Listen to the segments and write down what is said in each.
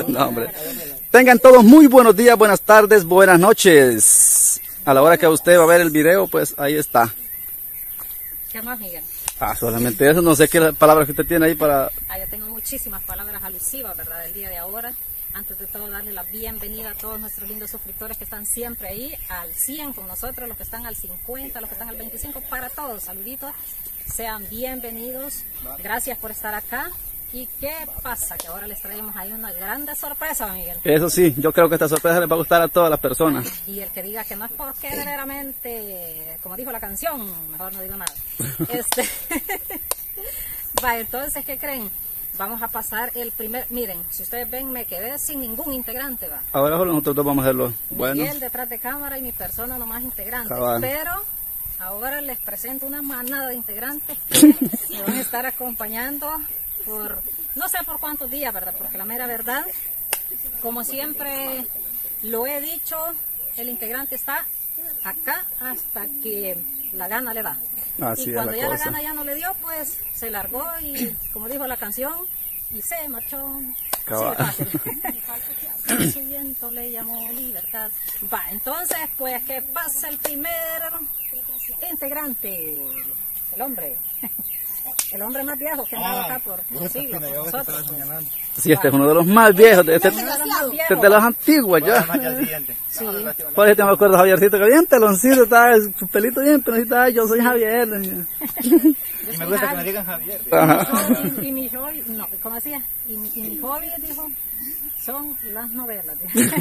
No, hombre. Tengan todos muy buenos días, buenas tardes, buenas noches. A la hora que usted va a ver el video, pues ahí está. ¿Qué más, Miguel? Solamente eso, no sé qué palabras que usted tiene ahí para... Yo tengo muchísimas palabras alusivas, ¿verdad?, del día de ahora. Antes de todo, darle la bienvenida a todos nuestros lindos suscriptores que están siempre ahí, al 100 con nosotros, los que están al 50, los que están al 25, para todos, saluditos, sean bienvenidos, gracias por estar acá. ¿Y qué pasa? Que ahora les traemos ahí una grande sorpresa, Miguel. Eso sí, yo creo que esta sorpresa les va a gustar a todas las personas. Y el que diga que no es porque verdaderamente, como dijo la canción, mejor no digo nada. Va, entonces, ¿qué creen? Vamos a pasar el primer, miren, si ustedes ven, me quedé sin ningún integrante, va. Ahora nosotros dos vamos a hacerlo. Bueno. Miguel detrás de cámara y mi persona nomás integrante. Cabal. Pero ahora les presento una manada de integrantes que me van a estar acompañando por, no sé por cuántos días, ¿verdad? Porque la mera verdad, como siempre lo he dicho, el integrante está acá hasta que la gana le da. Así y cuando es ya la la gana ya no le dio, pues se largó y, como dijo la canción, y se marchó. Sí, fácil. Su viento le llamó libertad. Va, entonces, pues que pasa el primer integrante, el hombre. El hombre más viejo que anda acá por siglos con nosotros. Sí, este es uno de los más viejos, de las antiguas ya. Sí. Por eso me acuerdo Javiercito, que bien teloncito, estaba su pelito bien peloncito, yo soy Javier. Y me gusta que me digan Javier. Y mi hobby, no, ¿cómo decía? Y mi hobby, dijo, son las novelas.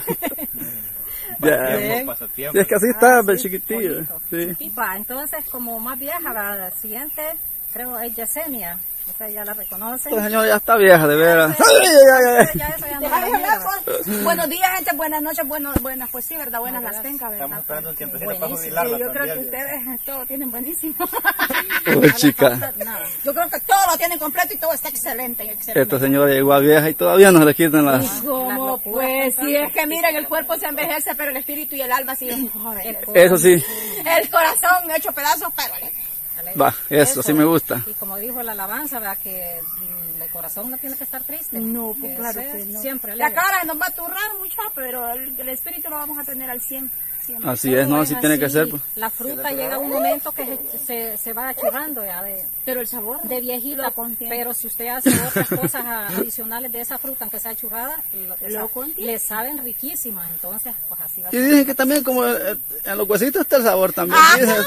Ya. Sí, es que así está, el chiquitillo. Sí. Y va, entonces, como más vieja, la siguiente, creo, es Yesenia. Usted ya la reconoce. Esta señora ya está vieja, de veras. Ya eso ya no. Buenos días, gente, buenas noches, buenas, pues sí, ¿verdad? Buenas las tengas, ¿verdad? Estamos esperando un tiempo para jubilarla. Yo creo que ustedes todo tienen buenísimo. Uy, chica. Yo creo que todo lo tienen completo y todo está excelente. Esta señora llegó a vieja y todavía no se le quitan las... ¿Cómo? Pues sí, es que miren, el cuerpo se envejece, pero el espíritu y el alma siguen jóvenes. Eso sí. El corazón hecho pedazos, pero... Va, eso sí me gusta. Y como dijo la alabanza, ¿verdad? Que el corazón no tiene que estar triste. No, pues claro que no. Siempre la alegre. cara nos va a turrar mucho, pero el espíritu lo vamos a tener al 100. Siempre. Así es, no, así tiene que ser. Pues. La fruta llega un momento que se va achurrando ya pero el sabor de viejita, pero si usted hace otras cosas adicionales de esa fruta, aunque sea churrada, le saben riquísimas, entonces pues así va a Y ser. dicen que también como en los huesitos está el sabor también.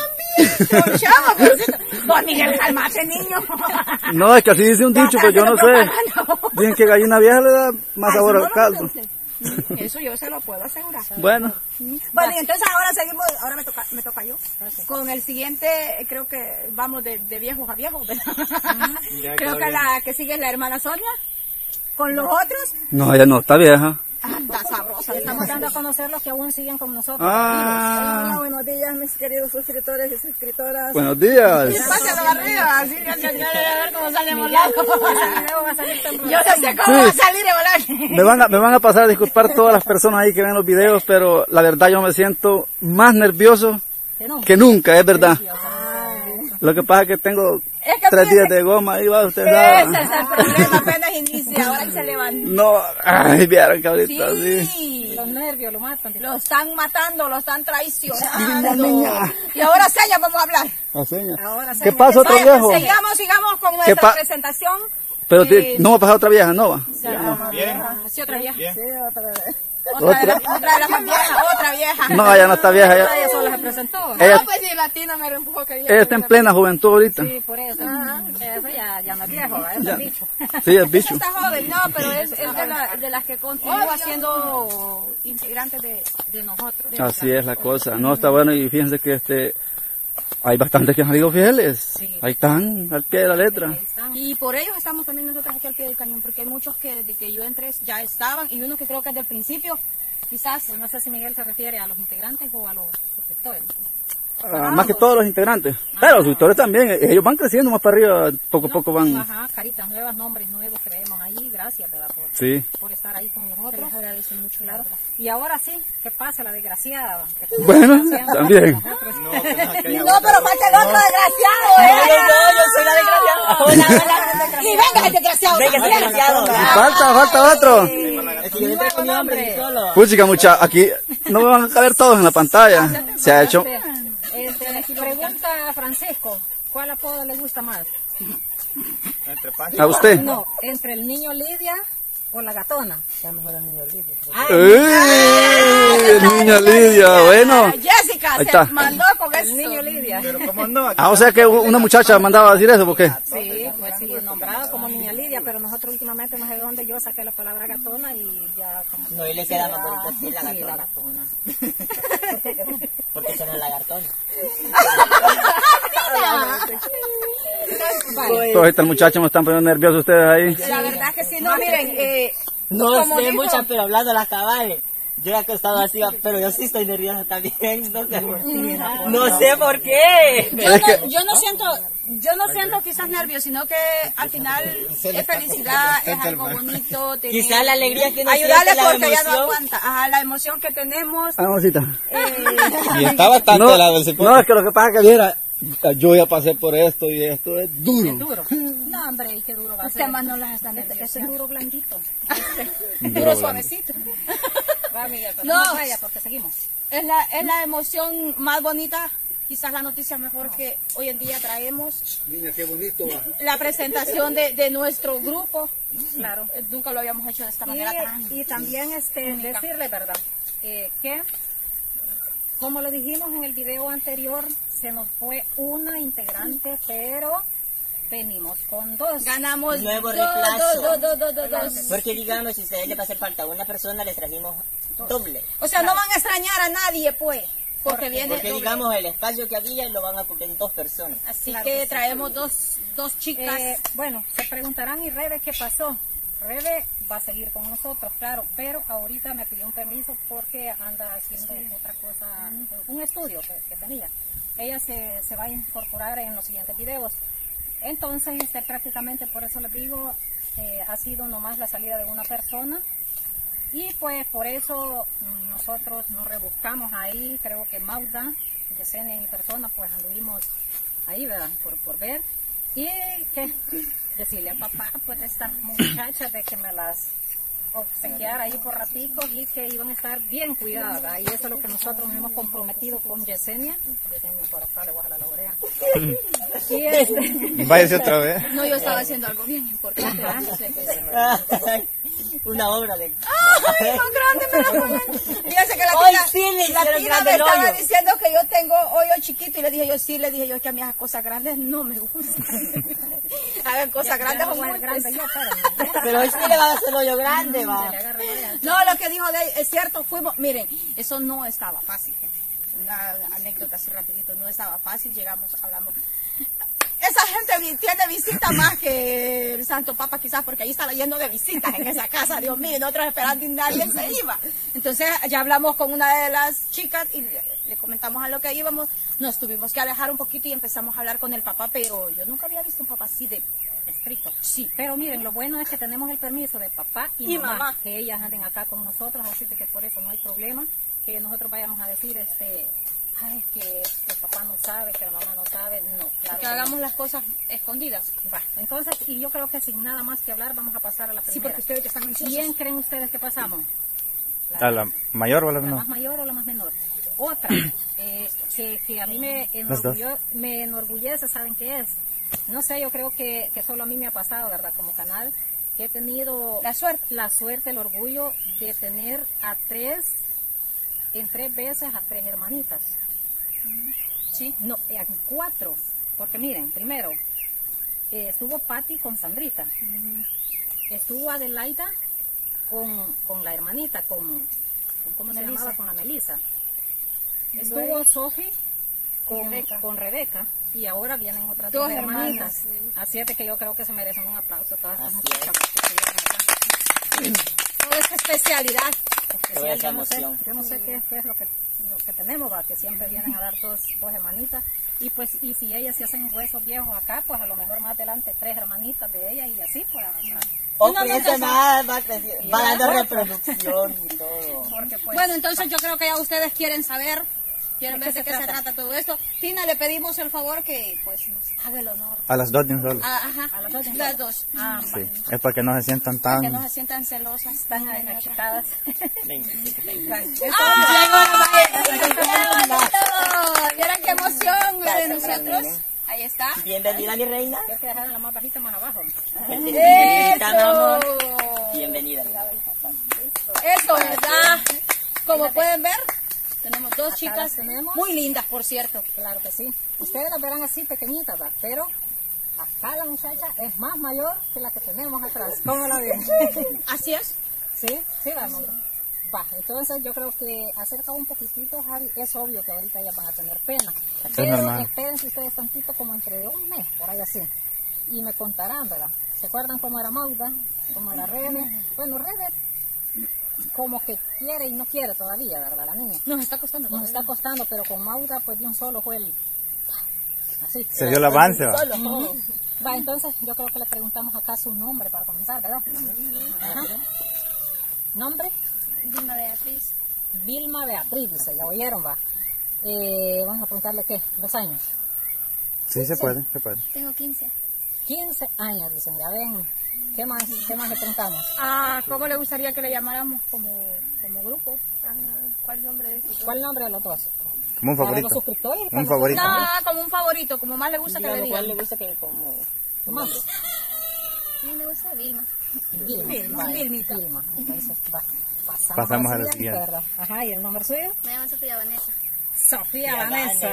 Pues Miguel, calmate, niño. No, es que así dice un dicho, pero yo no sé. Dicen que gallina vieja le da más sabor al caldo. Eso yo se lo puedo asegurar. Bueno. Bueno, y entonces ahora seguimos, ahora me toca yo. Con el siguiente, creo que vamos de viejos a viejos, ¿verdad? Creo que la que sigue es la hermana Sonia. Con los otros. No, ella no, está vieja. Está sabrosa. Estamos dando a conocer los que aún siguen con nosotros. Hola, buenos días, mis queridos suscriptores y suscriptoras. Buenos días. Pásalo arriba, así que a ver cómo sale volando. Yo no sé cómo Sí. va a salir de volar. Me van a pasar a disculpar todas las personas ahí que ven los videos, pero la verdad yo me siento más nervioso que nunca, es verdad. Lo que pasa es que tengo 3 días de goma, ahí va usted. Ese es el problema, apenas inicia, ahora que se levanta. No, ay, vieron que ahorita Sí, Los nervios lo matan. lo están matando, lo están traicionando. Y ahora Seña vamos a hablar. Ahora ¿Qué pasa, otro viejo? Sigamos con nuestra presentación. Pero no va a pasar otra vieja, ¿no va? Bien. Sí, otra vieja. Bien. Otra de las más viejas, otra vieja. No, ella no está vieja. Ella sola se presentó. Ella pues sí, Latino me empujó que ella está en plena juventud ahorita. Sí, por eso. Eso ya no es viejo, es el bicho. Sí, es bicho. Está joven, no, pero es de las que continúa siendo integrantes de nosotros. Así es la cosa. No, está bueno y fíjense que hay bastantes que han salido fieles. Ahí están, al pie de la letra. Y por ellos estamos también nosotros aquí al pie del cañón, porque hay muchos que desde que yo entré ya estaban, y uno que creo que desde el principio, quizás... No sé si Miguel se refiere a los integrantes o a los suscriptores. Más que todos los integrantes. Pero los suscriptores también, ellos van creciendo más para arriba, poco a poco van. Ajá, caritas nuevas, nombres nuevos que vemos ahí, gracias, ¿verdad? Por estar ahí con nosotros. Les agradezco mucho, claro. Y ahora sí, ¿qué pasa? La desgraciada. Bueno, también. No, pero falta el otro desgraciado, Yo soy la desgraciada. Y venga el desgraciado. Venga, desgraciado. Falta otro. Es que yo entré con mi hambre solo. Puchica, mucha, aquí no me van a caber todos en la pantalla. Se ha hecho. Pregunta a Francisco, ¿cuál apodo le gusta más? ¿A usted? No, entre el niño Lidia o la gatona. El niño Lidia, bueno. Jessica Ahí está. se mandó con El niño Lidia. Pero ¿cómo no? O sea que una muchacha mandaba a decir eso, ¿por qué? Sí, pues sí, nombrado como niña Lidia, pero nosotros últimamente no sé de dónde yo saqué la palabra gatona y ya como... No, y le queda más bonito así la Sí, la gatona. gatona. Porque son la gatona. Todos estos muchachos me están poniendo nerviosos ustedes ahí. La verdad que sí, no, miren, No como sé dijo- muchas, pero hablando las cabales. Yo he acostado así, pero yo sí estoy nerviosa también. No sé por qué. No sé por qué. yo no siento quizás nervios, sino que al final es felicidad, es algo bonito. tener- Quizá la alegría que nos ayudarle siente, la porque ya no emoción. aguanta. Ajá, la emoción que tenemos. Amorcita. Y está bastante No, helado el cipote. no, es que lo que pasa es que viera, yo ya pasé por esto y esto es duro. Duro. No, hombre, y qué duro va a ser. Este más no las está Ese nerviosa. es duro blandito. Duro suavecito. Va, Miguel, pero No. no vaya porque seguimos. Es la emoción más bonita, quizás la noticia mejor que hoy en día traemos. Mira qué bonito va. La presentación de nuestro grupo. Claro. Nunca lo habíamos hecho de esta manera tan... Y también decirle, ¿verdad? Que, como le dijimos en el video anterior, se nos fue una integrante, pero venimos con dos. Ganamos Nuevo reemplazo. dos. Porque digamos, si a ustedes les va a hacer falta una persona, les trajimos doble. O sea, no van a extrañar a nadie, pues. Porque viene Porque doble. digamos, el espacio que había lo van a cumplir 2 personas. Así Claro que que sí. traemos dos chicas. Bueno, se preguntarán, ¿y Rebe qué pasó? Rebe va a seguir con nosotros, claro, pero ahorita me pidió un permiso porque anda haciendo otra cosa, un estudio que tenía. Ella se va a incorporar en los siguientes videos. Entonces, prácticamente por eso les digo, ha sido nomás la salida de una persona. Y pues por eso nosotros nos rebuscamos ahí, creo que Mauda, Yesenia y mi persona, pues anduvimos ahí, ¿verdad? Por ver. Y que decirle a papá, pues estas muchachas de que me las obsequiara ahí por ratitos y que iban a estar bien cuidadas. Y eso es lo que nosotros nos hemos comprometido con Yesenia. Yesenia por acá le voy a jalar la oreja. Y Váyase otra vez. No, yo estaba haciendo algo bien importante. Una obra de... ¡Ay, más grande me la ponen! Fíjense que Hoy la sí le tina hicieron me grande el estaba hoyo. diciendo que yo tengo hoyo chiquito y le dije yo, es que a mí esas cosas grandes no me gustan. Hagan cosas grandes o muy grande yo, Pero hoy sí le van a hacer hoyo grande, va. No, lo que dijo de es cierto, fuimos, miren, eso no estaba fácil. Una anécdota así rapidito, no estaba fácil, llegamos, hablamos. Esa gente tiene visita más que el Santo Papa quizás, porque ahí está yendo de visitas en esa casa, Dios mío, nosotros esperando y nadie se iba. Entonces ya hablamos con una de las chicas y le comentamos a lo que íbamos, nos tuvimos que alejar un poquito y empezamos a hablar con el papá, pero yo nunca había visto un papá así de estricto. Sí, pero miren, lo bueno es que tenemos el permiso de papá y mamá, que ellas anden acá con nosotros, así que por eso no hay problema, que nosotros vayamos a decir, ay, que el papá no sabe, que la mamá no sabe, no. Claro que hagamos las cosas escondidas. Va, entonces, y yo creo que sin nada más que hablar, vamos a pasar a la primera. Sí, porque ustedes ya están ansiosos. ¿Quién creen ustedes que pasamos? ¿A la mayor o a la ¿La menor? más mayor o la más menor? Otra, que a mí me enorgullece, ¿saben qué es? No sé, yo creo que solo a mí me ha pasado, ¿verdad? Como canal, que he tenido la suerte, el orgullo de tener en 3 veces a 3 hermanitas. Sí, no, 4, porque miren, primero, estuvo Patti con Sandrita, estuvo Adelaida con la hermanita, ¿cómo se llamaba? Con la Melissa. Estuvo Sofi con Rebeca y ahora vienen otras 2 hermanitas. Así es que yo creo que se merecen un aplauso todas estas muchachas. Toda esta especialidad. Toda esa emoción. Yo no sé qué es lo que tenemos, va, que siempre vienen a dar dos hermanitas. Y pues, y si ellas se hacen huesos viejos acá, pues a lo mejor más adelante 3 hermanitas de ellas y así pues. O va dando reproducción y todo. Porque, pues, Bueno, entonces yo creo que ya ustedes quieren saber quieren ver de qué se trata todo esto. Tina, le pedimos el favor que pues nos haga el honor. A las dos de un solo. Ajá, a las dos. Sí, es para que no se sientan tan... Que no se sientan celosas, tan agitadas. ¿Vieron qué emoción de nosotros? Ahí está. Bienvenida, mi reina. Hay que dejar la más bajita más abajo. ¡Eso! Bienvenida. Eso, ¿verdad? Como pueden ver, tenemos dos chicas muy lindas, por cierto. Claro que sí. Ustedes las verán así pequeñitas, ¿va? Pero acá la muchacha es más mayor que la que tenemos atrás. ¿Cómo la ven? Así es. Sí, sí, vamos. Va, entonces yo creo que acerca un poquitito, Javi, es obvio que ahorita ellas van a tener pena. Pero espérense ustedes tantito como entre un mes, por ahí así. Y me contarán, ¿verdad? ¿Se acuerdan cómo era Mauda? ¿Cómo era Rebe? Bueno, Rebe como que quiere y no quiere todavía, ¿verdad? La niña. Nos está costando. Nos está costando, pero con Mauda pues de un solo fue el... Así. Se dio el avance, ¿va? Va, entonces yo creo que le preguntamos acá su nombre para comenzar, ¿verdad? Ajá. ¿Nombre? Vilma Beatriz. Vilma Beatriz, dice, ya oyeron, va. Vamos a preguntarle qué, los años. Sí, se puede, se puede. Tengo 15. 15 años, dicen, ya ven. ¿Qué más le preguntamos? ¿Cómo le gustaría que le llamáramos como grupo? ¿Cuál nombre es? ¿Cuál nombre de los dos? Como un ¿Para favorito. los suscriptores? Un favorito. No, como un favorito, como más le gusta que le digan. ¿Cuál le gusta que como... ¿Más? A mí me gusta Vilma. Vilmita. Vilma. Entonces, va. Pasamos a la siguiente. ¿Verdad? Ajá, ¿y el nombre suyo? Me llamo Sofía Vanessa. Sofía Vanessa.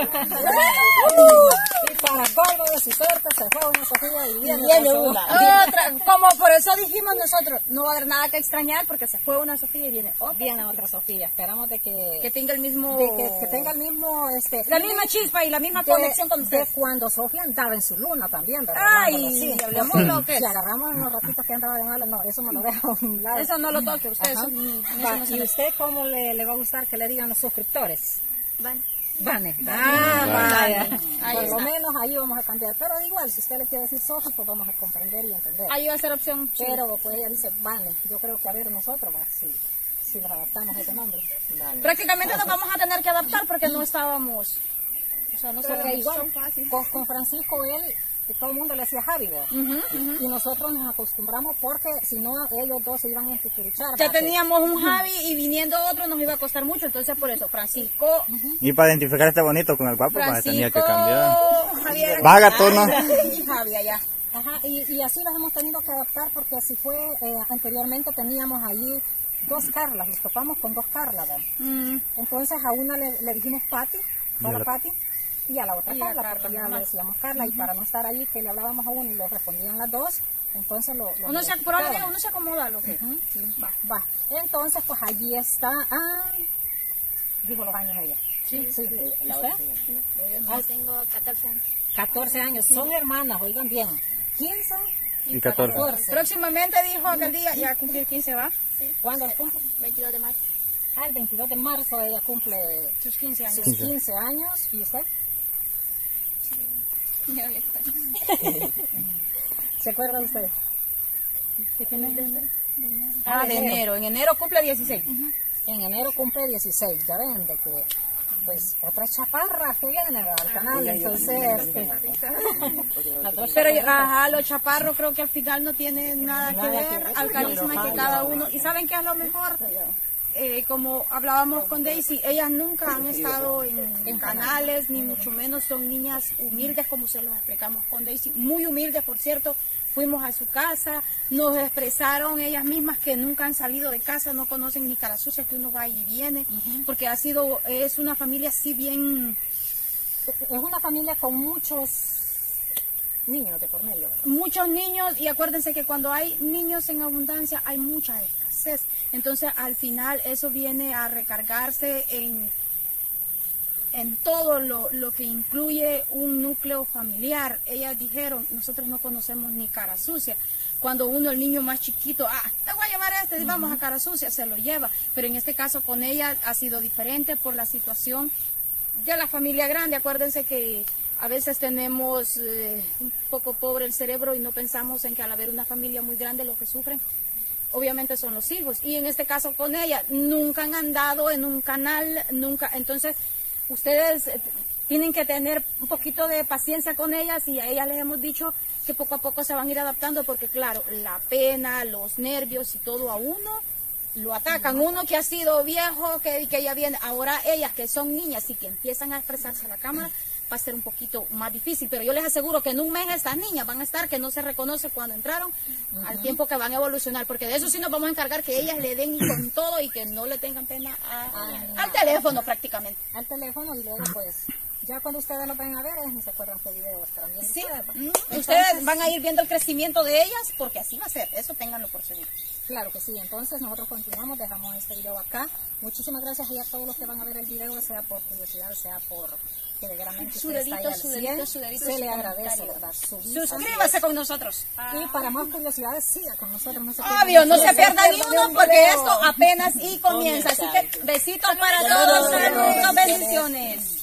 Y para colmo de su suerte se fue una Sofía y viene una. Otra, como por eso dijimos nosotros, no va a haber nada que extrañar porque se fue una Sofía y viene otra. Viene otra Sofía. Esperamos de que tenga el mismo... que tenga el mismo... la misma chispa y la misma conexión con usted. De cuando Sofía andaba en su luna también, ¿verdad? Ay, hablemos lo que... Si agarramos en los ratitos que andaba de mala, no, eso me lo dejo a un lado. Eso no lo toque usted. Eso, ¿Y usted cómo le va a gustar que le digan los suscriptores? Van. Vane. Vaya. Ahí Por lo está. menos ahí vamos a cambiar. Pero igual, si usted le quiere decir Sofi, pues vamos a comprender y entender. Ahí va a ser opción. Pero pues ella dice Vane. Yo creo que a ver nosotros, si nos adaptamos a ese nombre. Vale. Prácticamente nos vamos a tener que adaptar porque no estábamos... O sea, no Porque igual, son fáciles. con Francisco, él, todo el mundo le decía Javi, ¿verdad? Y nosotros nos acostumbramos porque si no, ellos dos se iban a estructurar. Ya teníamos un Javi y viniendo otro nos iba a costar mucho, entonces por eso Francisco... Y para identificar este bonito con el guapo, pues tenía que cambiar. Javier, Vaga tono. y Javi allá. Ajá, y así los hemos tenido que adaptar porque así fue, anteriormente teníamos allí dos Carlas, nos topamos con dos Carlas, ¿verdad? Entonces a una le dijimos Pati, para Pati, y a la otra Carla, porque ya le decíamos Carla, y para no estar ahí que le hablábamos a uno y lo respondían las dos, entonces uno se acomoda lo que... Va. Entonces pues allí está, dijo los años ella. Sí. ¿Usted? Yo tengo 14 años. 14 años, son hermanas, oigan bien, 15 Y 14. Próximamente dijo aquel día, ya cumplir 15 va. ¿Cuándo cumple? 22 de marzo. El 22 de marzo ella cumple Sus 15 años. sus 15 años. ¿Y usted? ¿Se acuerda usted? ¿De qué mes? De enero. En enero cumple 16. En enero cumple 16. Ya ven, de que pues otra chaparra que viene al canal, entonces... Pero los chaparros creo que al final no tienen nada que ver al carisma que cada uno... ¿Y saben qué es lo mejor? Como hablábamos con Daisy, ellas nunca han estado en canales, ni mucho menos son niñas humildes, como se los explicamos con Daisy, muy humildes, por cierto. Fuimos a su casa, nos expresaron ellas mismas que nunca han salido de casa, no conocen ni cara sucia, que uno va y viene, porque es una familia así bien... Es una familia con muchos niños de Cornelio. Muchos niños, y acuérdense que cuando hay niños en abundancia hay mucha escasez. Entonces al final eso viene a recargarse en todo lo que incluye un núcleo familiar. Ellas dijeron, nosotros no conocemos ni cara sucia. Cuando el niño más chiquito, te voy a llevar vamos a cara sucia, se lo lleva. Pero en este caso con ella ha sido diferente por la situación de la familia grande. Acuérdense que a veces tenemos un poco pobre el cerebro y no pensamos en que al haber una familia muy grande lo que sufren obviamente son los hijos. Y en este caso con ella nunca han andado en un canal, nunca. Entonces ustedes tienen que tener un poquito de paciencia con ellas y a ellas les hemos dicho que poco a poco se van a ir adaptando porque claro, la pena, los nervios y todo a uno lo atacan. Uno que ha sido viejo, que ya viene, ahora ellas que son niñas y que empiezan a expresarse a la cámara, va a ser un poquito más difícil, pero yo les aseguro que en un mes estas niñas van a estar que no se reconoce cuando entraron, al tiempo que van a evolucionar, porque de eso sí nos vamos a encargar, que ellas le den con todo y que no le tengan pena al teléfono prácticamente. Al teléfono y luego pues, ya cuando ustedes lo vayan a ver, ellas ni se acuerdan qué video estarán viendo. Sí, ustedes van a ir viendo el crecimiento de ellas, porque así va a ser, eso ténganlo por seguro. Claro que sí, entonces nosotros continuamos, dejamos este video acá. Muchísimas gracias a todos los que van a ver el video, sea por curiosidad, sea por que verdaderamente su dedito, se le agradece, ¿verdad? Suscríbase con nosotros. Y para más curiosidades, siga con nosotros. Obvio, no se pierda ni uno, porque esto apenas y comienza. Así que besitos para todos, saludos, bendiciones.